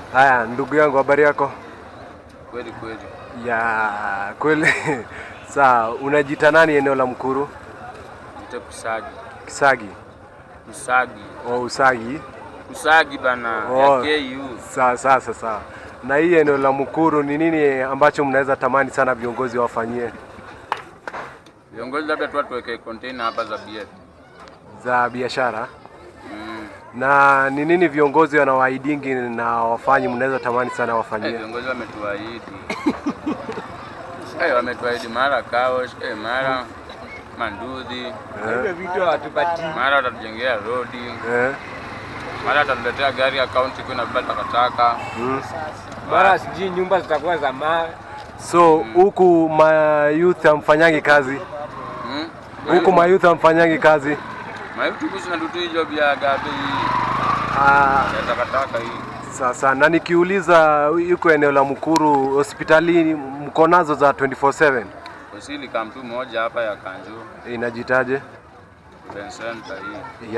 Haya, ndugu yangu, habari yako? Kweli kweli. Ya, kweli. Sawa, unajiita nani eneo la Mkuru? Nita Kusagi. Kisagi. Kusagi. Oh, Usagi. Kusagi bana, Oh, ya KU. Sawa. Na hii eneo la Mkuru ni nini ambacho mnaweza tamani sana viongozi wafanyie? Viongozi labda tu tuweke container hapa za bia. Za biashara? Na ni nini viongozi wanawaahidingi na wafanyi mnaweza tamani sana wafanyie? Viongozi wametuahidi. Wametuahidi mara kaosh, mara manduthi. Hivyo vitu hawatupati. Mara watatujengea rodi. Mara watatuletea gari ya county kuna baba takataka. Mara sijui nyumba zitakuwa za mawe. So huku mayouth hamfanyangi kazi? Huku mayouth hamfanyangi kazi? Mayouth kusi na dutu job ya gabi. Takataka hii. Sasa na nikiuliza yuko eneo la Mkuru hospitalini mko nazo za 24/7? Usili kamtu moja hapa ya Kanju. Inajitaje? Vincent hii.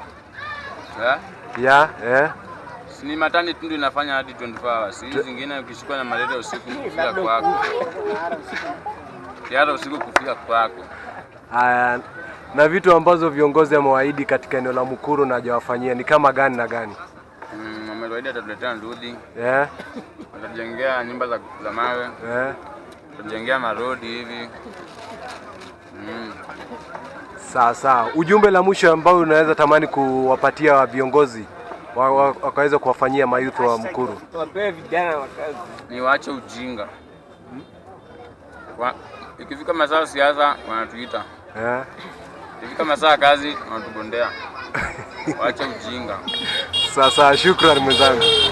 Ni matani tundu inafanya hadi 24 hours. Hizi zingine ukishikwa na malaria usiku kufika kwako. Kiara usiku kufika kwako. Na vitu ambazo viongozi wamewaahidi katika eneo la Mkuru na hajawafanyia ni kama gani na gani? Wamewaahidi atatuletea ndudhi. Watatujengea nyumba za mawe. Watatujengea marodi hivi. Sawa. Ujumbe la mwisho ambao unaweza tamani kuwapatia viongozi wakaweza kuwafanyia mayouth wa Mkuru? Wapewe vijana wa kazi. Ni waache ujinga. Ikifika masaa siasa wanatuita. Ikifika masaa kazi wanatubondea. Waache ujinga. Sasa shukrani mwenzangu.